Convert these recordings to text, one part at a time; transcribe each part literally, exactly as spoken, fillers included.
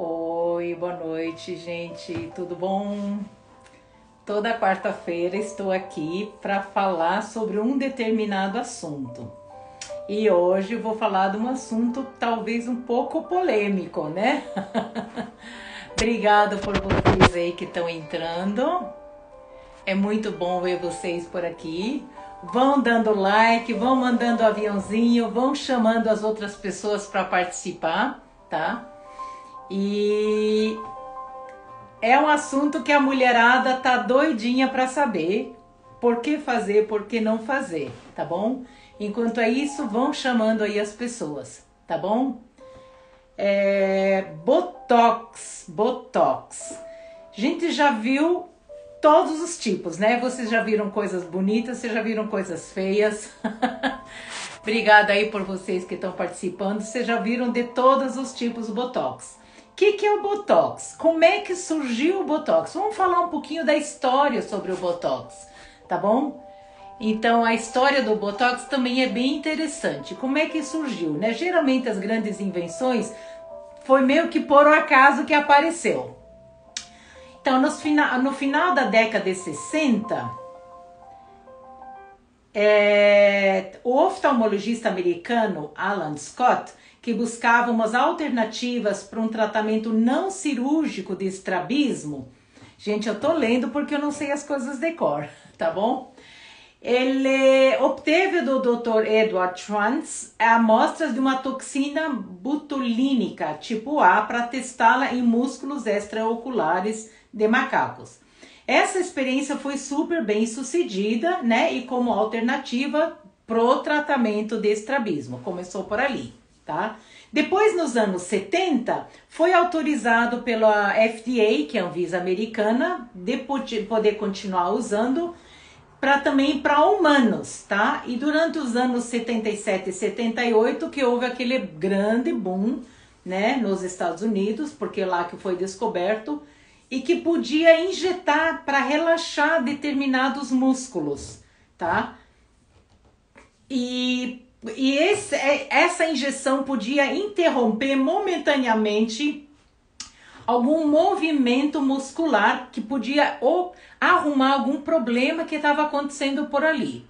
Oi, boa noite, gente. Tudo bom? Toda quarta-feira estou aqui para falar sobre um determinado assunto. E hoje eu vou falar de um assunto talvez um pouco polêmico, né? Obrigada por vocês aí que estão entrando. É muito bom ver vocês por aqui. Vão dando like, vão mandando aviãozinho, vão chamando as outras pessoas para participar, tá? E é um assunto que a mulherada tá doidinha para saber por que fazer, por que não fazer, tá bom? Enquanto é isso, vão chamando aí as pessoas, tá bom? É, Botox, Botox. A gente já viu todos os tipos, né? Vocês já viram coisas bonitas, vocês já viram coisas feias. Obrigada aí por vocês que estão participando. Vocês já viram de todos os tipos do Botox. O que, que é o Botox? Como é que surgiu o Botox? Vamos falar um pouquinho da história sobre o Botox, tá bom? Então, a história do Botox também é bem interessante. Como é que surgiu, né? Geralmente, as grandes invenções foi meio que por acaso que apareceu. Então, no final, no final da década de sessenta, é, o oftalmologista americano Alan Scott, que buscava umas alternativas para um tratamento não cirúrgico de estrabismo. Gente, eu tô lendo porque eu não sei as coisas de cor, tá bom? Ele obteve do doutor Edward Schwanz amostras de uma toxina botulínica tipo A para testá-la em músculos extraoculares de macacos. Essa experiência foi super bem sucedida, né? E como alternativa pro tratamento de estrabismo. Começou por ali, tá? Depois, nos anos setenta, foi autorizado pela F D A, que é a Anvisa americana, de poder continuar usando para também para humanos, tá? E durante os anos setenta e sete e setenta e oito que houve aquele grande boom, né, nos Estados Unidos, porque é lá que foi descoberto, e que podia injetar para relaxar determinados músculos, tá? E, e esse, essa injeção podia interromper momentaneamente algum movimento muscular que podia ou arrumar algum problema que estava acontecendo por ali.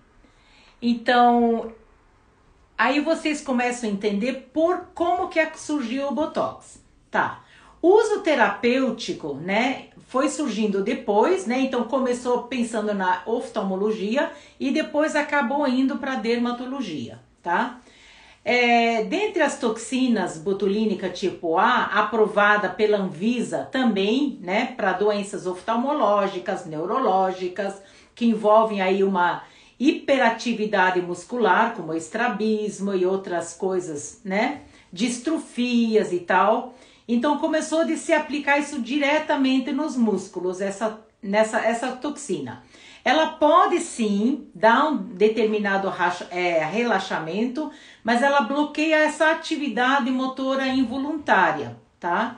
Então, aí vocês começam a entender por como que surgiu o Botox, tá? O uso terapêutico, né, foi surgindo depois, né? Então começou pensando na oftalmologia e depois acabou indo para a dermatologia, tá? É, dentre as toxinas botulínica tipo A, aprovada pela Anvisa também, né, para doenças oftalmológicas, neurológicas, que envolvem aí uma hiperatividade muscular, como estrabismo e outras coisas, né, distrofias e tal. Então começou de se aplicar isso diretamente nos músculos, essa, nessa, essa toxina. Ela pode sim dar um determinado racha, é, relaxamento, mas ela bloqueia essa atividade motora involuntária, tá?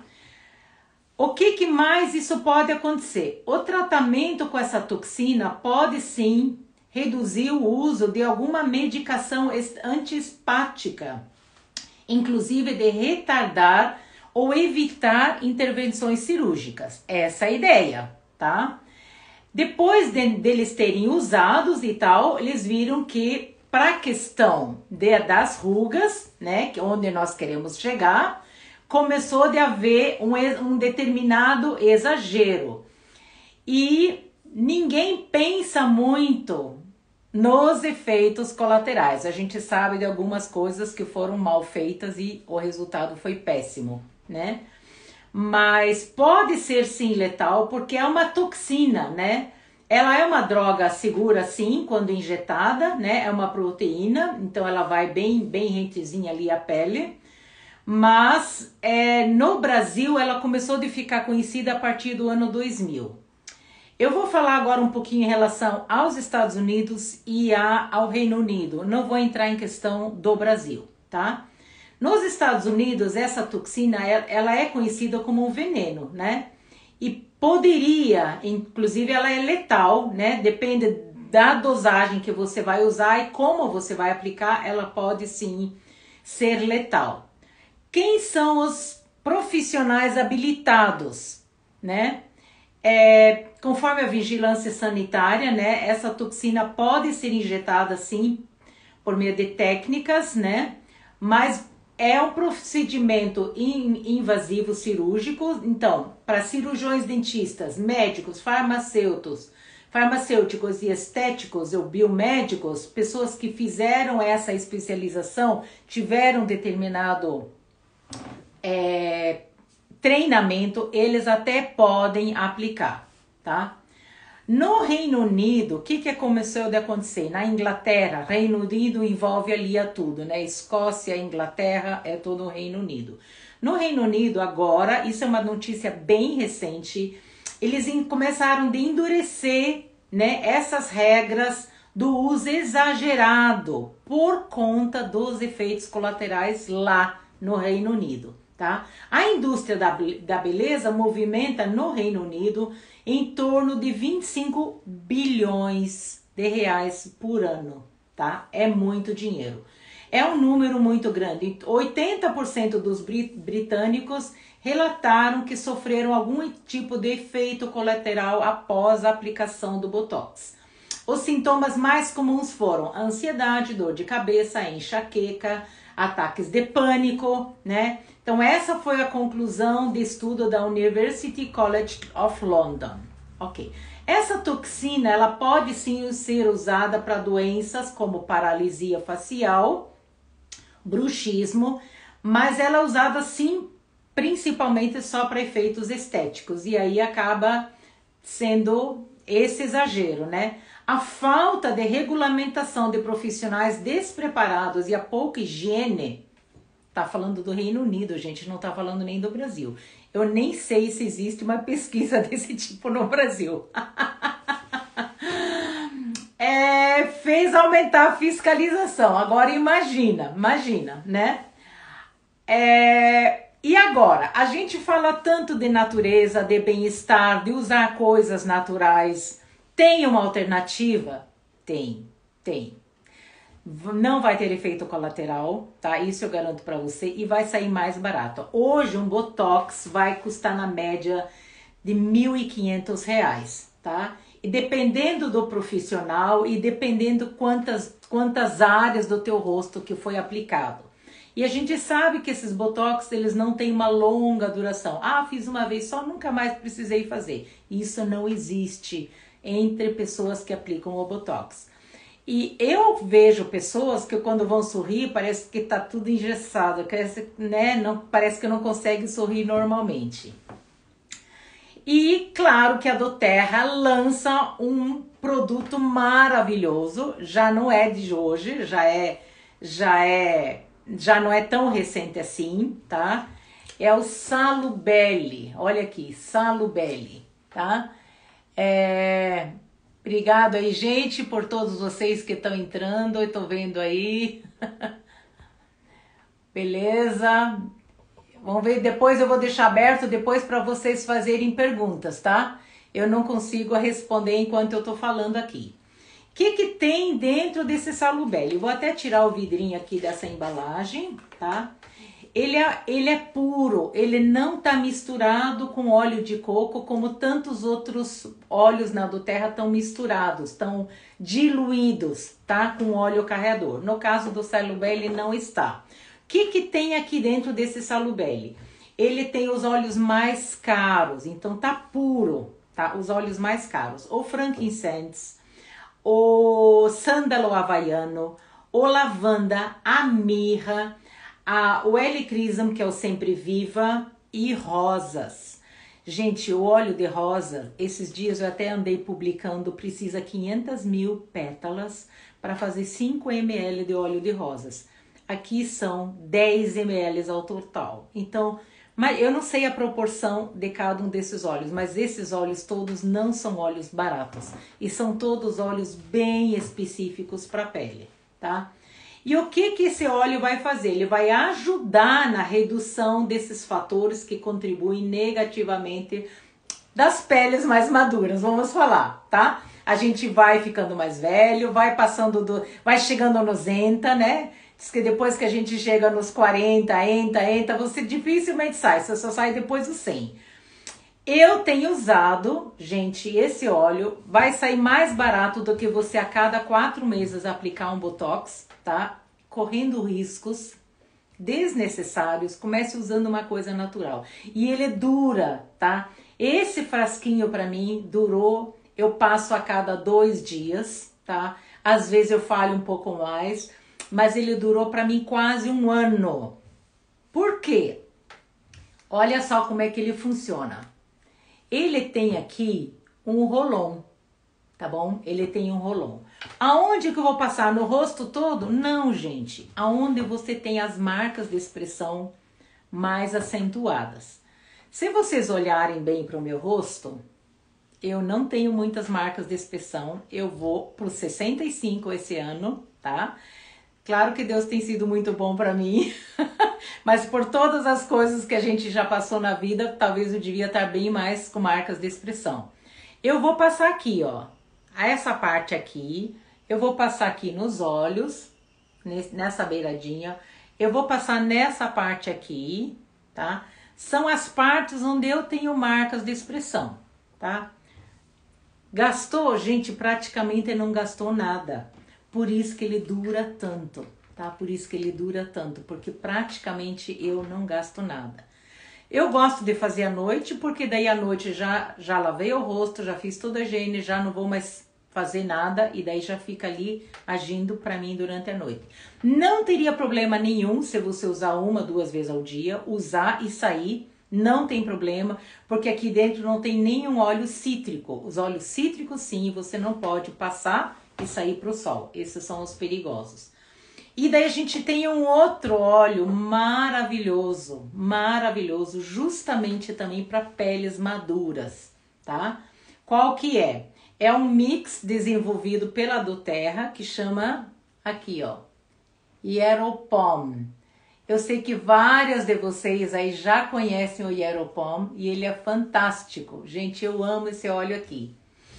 O que, que mais isso pode acontecer? O tratamento com essa toxina pode sim reduzir o uso de alguma medicação antiespática, inclusive de retardar ou evitar intervenções cirúrgicas. Essa é a ideia, tá? Depois de, deles terem usados e tal, eles viram que para a questão de, das rugas, né, que onde nós queremos chegar, começou de haver um, um determinado exagero. E ninguém pensa muito nos efeitos colaterais. A gente sabe de algumas coisas que foram mal feitas e o resultado foi péssimo, né? Mas pode ser sim letal porque é uma toxina, né? Ela é uma droga segura sim quando injetada, né? É uma proteína, então ela vai bem, bem rentezinha ali a pele. Mas é, no Brasil ela começou a ficar conhecida a partir do ano dois mil. Eu vou falar agora um pouquinho em relação aos Estados Unidos e a, ao Reino Unido. Não vou entrar em questão do Brasil, tá? Nos Estados Unidos, essa toxina, ela é conhecida como um veneno, né? E poderia, inclusive ela é letal, né? Depende da dosagem que você vai usar e como você vai aplicar, ela pode sim ser letal. Quem são os profissionais habilitados, né? É, conforme a vigilância sanitária, né, essa toxina pode ser injetada sim por meio de técnicas, né, mas é um procedimento invasivo cirúrgico. Então, para cirurgiões dentistas, médicos, farmacêuticos, farmacêuticos e estéticos ou biomédicos, pessoas que fizeram essa especialização, tiveram determinado é, treinamento, eles até podem aplicar, tá? No Reino Unido, o que que começou a acontecer? Na Inglaterra, Reino Unido envolve ali a tudo, né? Escócia, Inglaterra, é todo o Reino Unido. No Reino Unido, agora, isso é uma notícia bem recente, eles começaram a endurecer, né, essas regras do uso exagerado por conta dos efeitos colaterais lá no Reino Unido. Tá? A indústria da, da beleza movimenta no Reino Unido em torno de vinte e cinco bilhões de reais por ano, tá? É muito dinheiro. É um número muito grande. oitenta por cento dos britânicos relataram que sofreram algum tipo de efeito colateral após a aplicação do Botox. Os sintomas mais comuns foram ansiedade, dor de cabeça, enxaqueca, ataques de pânico, né? Então essa foi a conclusão de estudo da University College of London. Ok. Essa toxina, ela pode sim ser usada para doenças como paralisia facial, bruxismo, mas ela é usada sim principalmente só para efeitos estéticos, e aí acaba sendo esse exagero, né? A falta de regulamentação de profissionais despreparados e a pouca higiene, tá falando do Reino Unido, gente, não tá falando nem do Brasil. Eu nem sei se existe uma pesquisa desse tipo no Brasil. É, fez aumentar a fiscalização. Agora imagina, imagina, né? É, e agora, a gente fala tanto de natureza, de bem-estar, de usar coisas naturais. Tem uma alternativa? Tem, tem. Não vai ter efeito colateral, tá? Isso eu garanto pra você, e vai sair mais barato. Hoje um Botox vai custar na média de mil e quinhentos reais, tá? E dependendo do profissional e dependendo quantas, quantas áreas do teu rosto que foi aplicado. E a gente sabe que esses Botox, eles não têm uma longa duração. Ah, fiz uma vez só, nunca mais precisei fazer. Isso não existe entre pessoas que aplicam o Botox. E eu vejo pessoas que quando vão sorrir, parece que tá tudo engessado, parece, né? Não, parece que não consegue sorrir normalmente. E claro que a doTERRA lança um produto maravilhoso, já não é de hoje, já é, já é, já não é tão recente assim, tá? É o Salubelle, olha aqui, Salubelle, tá? É... Obrigado aí, gente, por todos vocês que estão entrando, eu tô vendo aí. Beleza? Vamos ver, depois eu vou deixar aberto depois para vocês fazerem perguntas, tá? Eu não consigo responder enquanto eu tô falando aqui. O que que tem dentro desse Salubelle? Eu vou até tirar o vidrinho aqui dessa embalagem, tá? Ele é, ele é puro, ele não tá misturado com óleo de coco como tantos outros óleos na doTERRA estão misturados, estão diluídos, tá? Com óleo carreador. No caso do Salubelle não está. O que que tem aqui dentro desse Salubelle? Ele tem os óleos mais caros, então tá puro, tá? Os óleos mais caros. O frankincense, o sândalo havaiano, o lavanda, a mirra, a, o helichrysum, que é o sempre viva, e rosas. Gente, o óleo de rosa, esses dias eu até andei publicando, precisa quinhentas mil pétalas para fazer cinco mililitros de óleo de rosas. Aqui são dez mililitros ao total. Então, mas eu não sei a proporção de cada um desses óleos, mas esses óleos todos não são óleos baratos. E são todos óleos bem específicos para a pele, tá? E o que que esse óleo vai fazer? Ele vai ajudar na redução desses fatores que contribuem negativamente das peles mais maduras, vamos falar, tá? A gente vai ficando mais velho, vai passando do, vai chegando a nozenta, né? Diz que depois que a gente chega nos quarenta, entra, entra, você dificilmente sai, você só sai depois dos cem. Eu tenho usado, gente, esse óleo vai sair mais barato do que você a cada quatro meses aplicar um Botox, tá? Correndo riscos desnecessários, comece usando uma coisa natural. E ele dura, tá? Esse frasquinho pra mim durou, eu passo a cada dois dias, tá? Às vezes eu falho um pouco mais, mas ele durou pra mim quase um ano. Por quê? Olha só como é que ele funciona. Ele tem aqui um rolon, tá bom? Ele tem um rolon. Aonde que eu vou passar? No rosto todo? Não, gente. Aonde você tem as marcas de expressão mais acentuadas. Se vocês olharem bem para o meu rosto, eu não tenho muitas marcas de expressão. Eu vou para os sessenta e cinco esse ano, tá? Claro que Deus tem sido muito bom para mim, mas por todas as coisas que a gente já passou na vida, talvez eu devia estar bem mais com marcas de expressão. Eu vou passar aqui, ó, essa parte aqui, eu vou passar aqui nos olhos, nessa beiradinha, eu vou passar nessa parte aqui, tá? São as partes onde eu tenho marcas de expressão, tá? Gastou, gente, praticamente não gastou nada. Por isso que ele dura tanto, tá? Por isso que ele dura tanto, porque praticamente eu não gasto nada. Eu gosto de fazer à noite, porque daí à noite já, já lavei o rosto, já fiz toda a higiene, já não vou mais fazer nada e daí já fica ali agindo pra mim durante a noite. Não teria problema nenhum se você usar uma, duas vezes ao dia, usar e sair, não tem problema, porque aqui dentro não tem nenhum óleo cítrico. Os óleos cítricos sim, você não pode passar e sair para o sol. Esses são os perigosos. E daí a gente tem um outro óleo maravilhoso, maravilhoso, justamente também para peles maduras, tá? Qual que é? É um mix desenvolvido pela doTERRA, que chama, aqui ó, Hieropom. Eu sei que várias de vocês aí já conhecem o Hieropom e ele é fantástico. Gente, eu amo esse óleo aqui.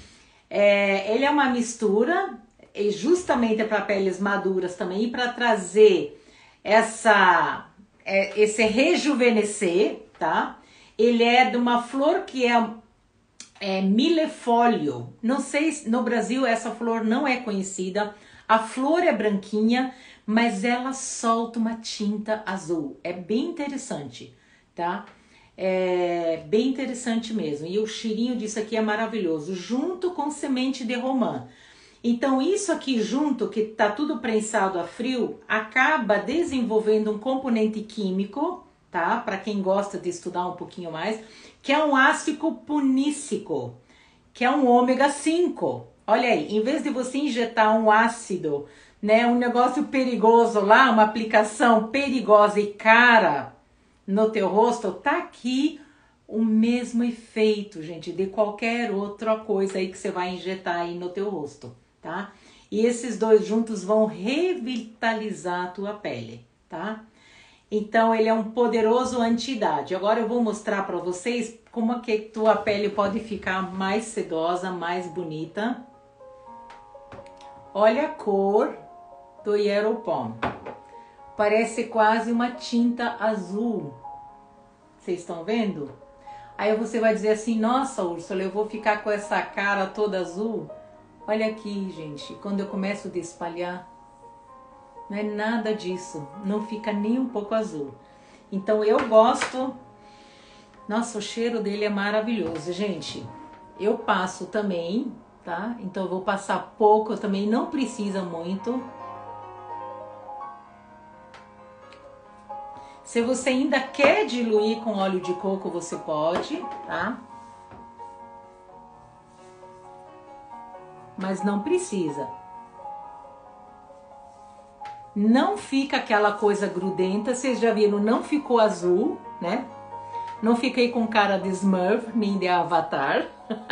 É, ele é uma mistura, e justamente para peles maduras também, para trazer essa, é, esse rejuvenescer, tá? Ele é de uma flor que é, é milefólio. Não sei, no Brasil essa flor não é conhecida. A flor é branquinha, mas ela solta uma tinta azul. É bem interessante, tá? É bem interessante mesmo. E o cheirinho disso aqui é maravilhoso, junto com semente de romã. Então isso aqui junto, que tá tudo prensado a frio, acaba desenvolvendo um componente químico, tá? Para quem gosta de estudar um pouquinho mais, que é um ácido punícico, que é um ômega cinco. Olha aí, em vez de você injetar um ácido, né, um negócio perigoso lá, uma aplicação perigosa e cara no teu rosto, tá aqui o mesmo efeito, gente, de qualquer outra coisa aí que você vai injetar aí no teu rosto, tá? E esses dois juntos vão revitalizar a tua pele, tá? Então ele é um poderoso anti-idade. Agora eu vou mostrar para vocês como é que tua pele pode ficar mais sedosa, mais bonita. Olha a cor do Hieropom. Parece quase uma tinta azul. Vocês estão vendo? Aí você vai dizer assim, nossa, Úrsula, eu vou ficar com essa cara toda azul? Olha aqui, gente, quando eu começo a espalhar, não é nada disso, não fica nem um pouco azul. Então eu gosto, nossa, o cheiro dele é maravilhoso, gente. Eu passo também, tá? Então eu vou passar pouco, também não precisa muito. Se você ainda quer diluir com óleo de coco, você pode, tá? Mas não precisa. Não fica aquela coisa grudenta, vocês já viram, não ficou azul, né? Não fiquei com cara de Smurf, nem de Avatar.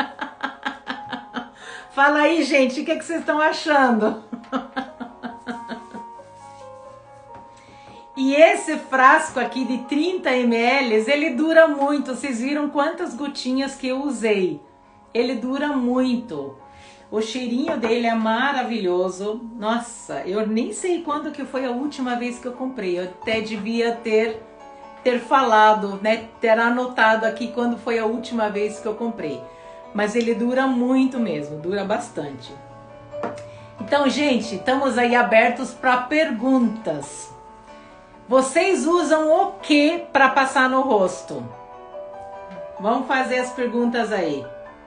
Fala aí, gente, o que, é que vocês estão achando? E esse frasco aqui de trinta mililitros, ele dura muito. Vocês viram quantas gotinhas que eu usei? Ele dura muito. O cheirinho dele é maravilhoso. Nossa, eu nem sei quando que foi a última vez que eu comprei. Eu até devia ter, ter falado, né? Ter anotado aqui quando foi a última vez que eu comprei. Mas ele dura muito mesmo, dura bastante. Então, gente, estamos aí abertos para perguntas. Vocês usam o que para passar no rosto? Vamos fazer as perguntas aí.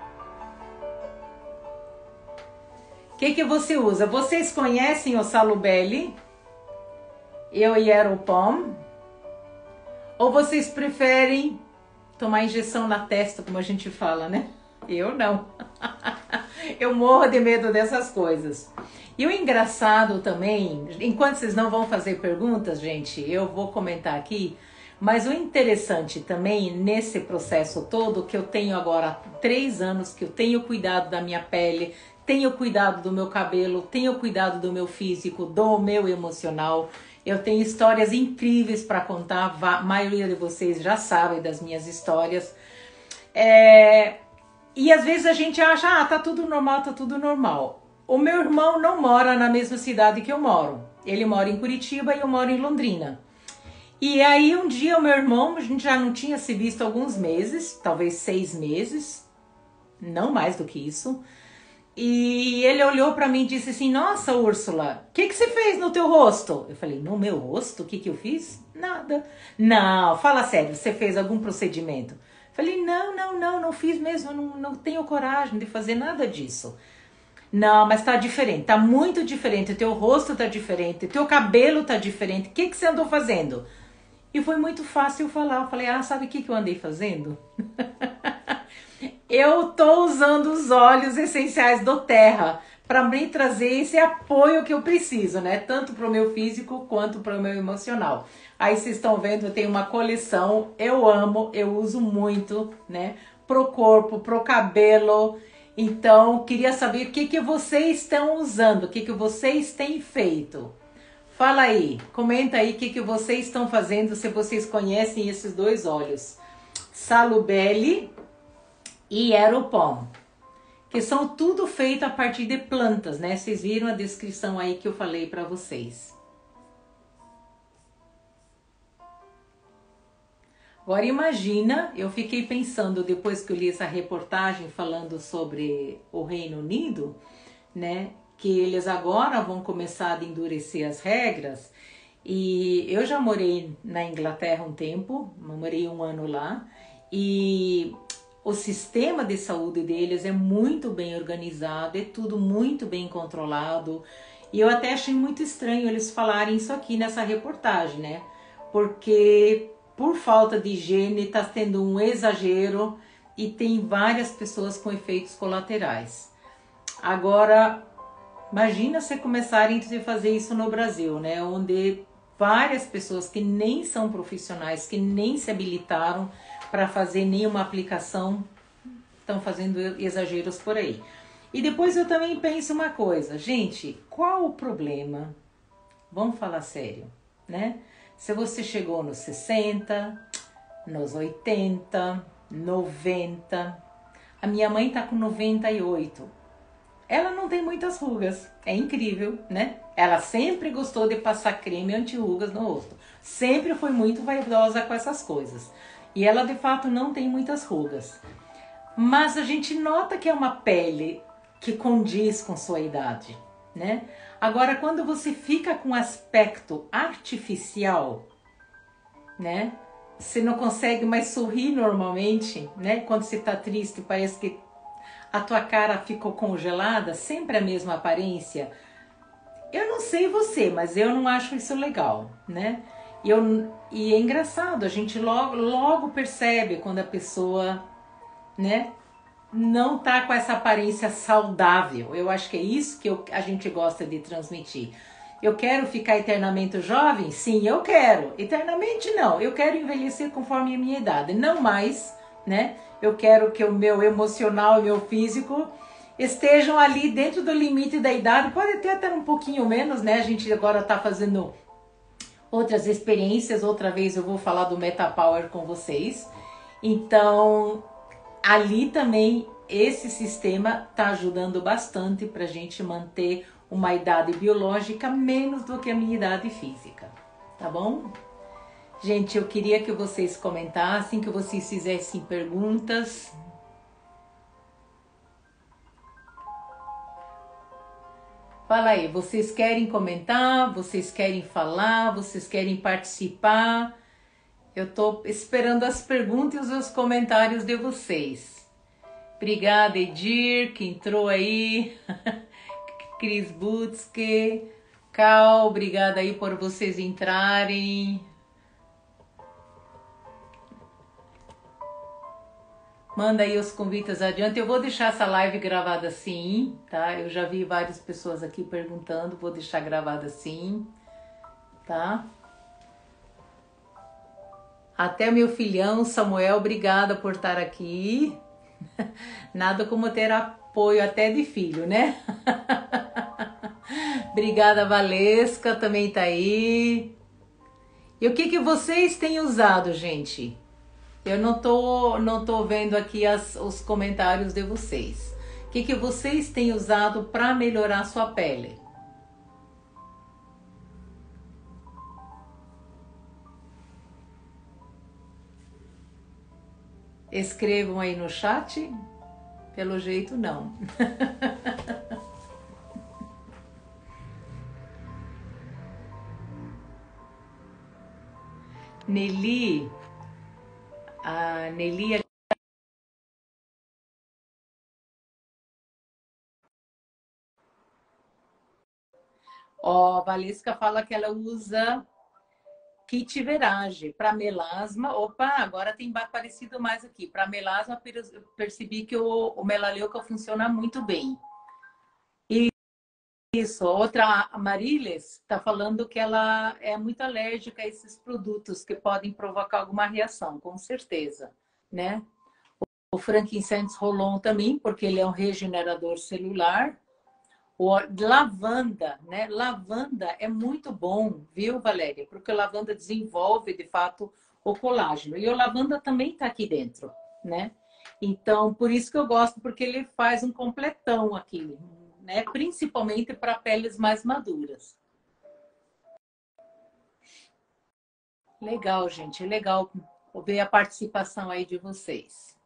O que que você usa? Vocês conhecem o Salubelle? Eu e Aeropom? Ou vocês preferem tomar injeção na testa, como a gente fala, né? Eu não. Eu morro de medo dessas coisas. E o engraçado também, enquanto vocês não vão fazer perguntas, gente, eu vou comentar aqui, mas o interessante também nesse processo todo, que eu tenho agora três anos, que eu tenho cuidado da minha pele, tenho cuidado do meu cabelo, tenho cuidado do meu físico, do meu emocional. Eu tenho histórias incríveis para contar, a maioria de vocês já sabem das minhas histórias. É... E às vezes a gente acha, ah, tá tudo normal, tá tudo normal. O meu irmão não mora na mesma cidade que eu moro. Ele mora em Curitiba e eu moro em Londrina. E aí um dia o meu irmão, a gente já não tinha se visto há alguns meses, talvez seis meses, não mais do que isso. E ele olhou pra mim e disse assim, nossa, Úrsula, o que que você fez no teu rosto? Eu falei, no meu rosto? O que que eu fiz? Nada. Não, fala sério, você fez algum procedimento? Eu falei, não, não, não, não fiz mesmo, não, não tenho coragem de fazer nada disso. Não, mas tá diferente, tá muito diferente, o teu rosto tá diferente, o teu cabelo tá diferente, o que que você andou fazendo? E foi muito fácil falar, eu falei, ah, sabe o que que eu andei fazendo? Eu tô usando os óleos essenciais do Terra para me trazer esse apoio que eu preciso, né? Tanto para o meu físico quanto para o meu emocional. Aí vocês estão vendo, eu tenho uma coleção, eu amo, eu uso muito, né? Pro corpo, pro cabelo. Então, queria saber o que que vocês estão usando, o que que vocês têm feito. Fala aí, comenta aí o que que vocês estão fazendo, se vocês conhecem esses dois óleos. Salubelle e Aeropom, que são tudo feito a partir de plantas, né? Vocês viram a descrição aí que eu falei para vocês. Agora imagina, eu fiquei pensando depois que eu li essa reportagem falando sobre o Reino Unido, né? Que eles agora vão começar a endurecer as regras. E eu já morei na Inglaterra um tempo, morei um ano lá, e o sistema de saúde deles é muito bem organizado, é tudo muito bem controlado. E eu até achei muito estranho eles falarem isso aqui nessa reportagem, né? Porque por falta de higiene está tendo um exagero e tem várias pessoas com efeitos colaterais. Agora, imagina você começarem a fazer isso no Brasil, né? Onde várias pessoas que nem são profissionais, que nem se habilitaram para fazer nenhuma aplicação, estão fazendo exageros por aí. E depois eu também penso uma coisa, gente, qual o problema? Vamos falar sério, né? Se você chegou nos sessenta, nos oitenta, noventa, a minha mãe tá com noventa e oito. Ela não tem muitas rugas, é incrível, né? Ela sempre gostou de passar creme anti-rugas no rosto. Sempre foi muito vaidosa com essas coisas. E ela de fato não tem muitas rugas. Mas a gente nota que é uma pele que condiz com sua idade, né? Agora, quando você fica com aspecto artificial, né? Você não consegue mais sorrir normalmente, né? Quando você tá triste, parece que a tua cara ficou congelada, sempre a mesma aparência. Eu não sei você, mas eu não acho isso legal, né? E, eu, e é engraçado, a gente logo, logo percebe quando a pessoa, né, não tá com essa aparência saudável. Eu acho que é isso que eu, a gente gosta de transmitir. Eu quero ficar eternamente jovem? Sim, eu quero. Eternamente não. Eu quero envelhecer conforme a minha idade, não mais, né? Eu quero que o meu emocional e meu físico estejam ali dentro do limite da idade. Pode ter até um pouquinho menos, né? A gente agora tá fazendo outras experiências. Outra vez eu vou falar do Metapower com vocês. Então, ali também esse sistema está ajudando bastante para a gente manter uma idade biológica menos do que a minha idade física, tá bom? Gente, eu queria que vocês comentassem, que vocês fizessem perguntas. Fala aí, vocês querem comentar? Vocês querem falar? Vocês querem participar? Eu tô esperando as perguntas e os comentários de vocês. Obrigada, Edir, que entrou aí. Cris Butske. Cal, obrigada aí por vocês entrarem. Manda aí os convites adiante. Eu vou deixar essa live gravada sim, tá? Eu já vi várias pessoas aqui perguntando, vou deixar gravada sim, tá? Até meu filhão Samuel, obrigada por estar aqui. Nada como ter apoio até de filho, né? Obrigada, Valesca, também tá aí. E o que que vocês têm usado, gente? Eu não tô, não tô vendo aqui as, os comentários de vocês. O que que vocês têm usado para melhorar a sua pele? Escrevam aí no chat. Pelo jeito, não. Nelly, a Nelly... Ó, a Valesca fala que ela usa kit Verage para melasma. Opa, agora tem aparecido mais aqui. Para melasma, eu percebi que o, o melaleuca funciona muito bem. E isso, outra, a Mariles, está falando que ela é muito alérgica a esses produtos que podem provocar alguma reação, com certeza, né? O frankincense rolon também, porque ele é um regenerador celular. O lavanda, né? Lavanda é muito bom, viu, Valéria? Porque o lavanda desenvolve, de fato, o colágeno. E o lavanda também está aqui dentro, né? Então, por isso que eu gosto, porque ele faz um completão aqui, né? Principalmente para peles mais maduras. Legal, gente. Legal ver a participação aí de vocês.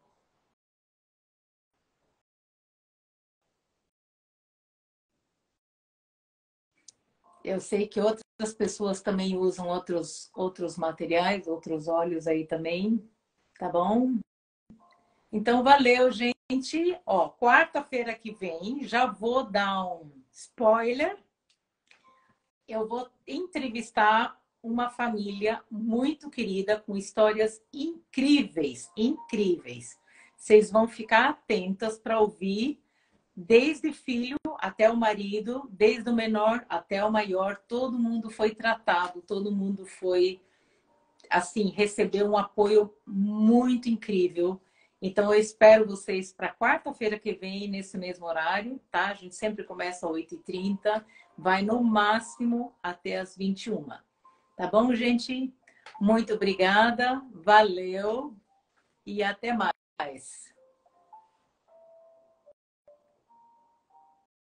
Eu sei que outras pessoas também usam outros, outros materiais, outros óleos aí também, tá bom? Então, valeu, gente. Ó, quarta-feira que vem, já vou dar um spoiler. Eu vou entrevistar uma família muito querida, com histórias incríveis, incríveis. Vocês vão ficar atentas para ouvir, desde filho até o marido, desde o menor até o maior, todo mundo foi tratado, todo mundo foi, assim, recebeu um apoio muito incrível. Então, eu espero vocês para quarta-feira que vem, nesse mesmo horário, tá? A gente sempre começa às oito e trinta, vai no máximo até às vinte e uma. Tá bom, gente? Muito obrigada, valeu e até mais.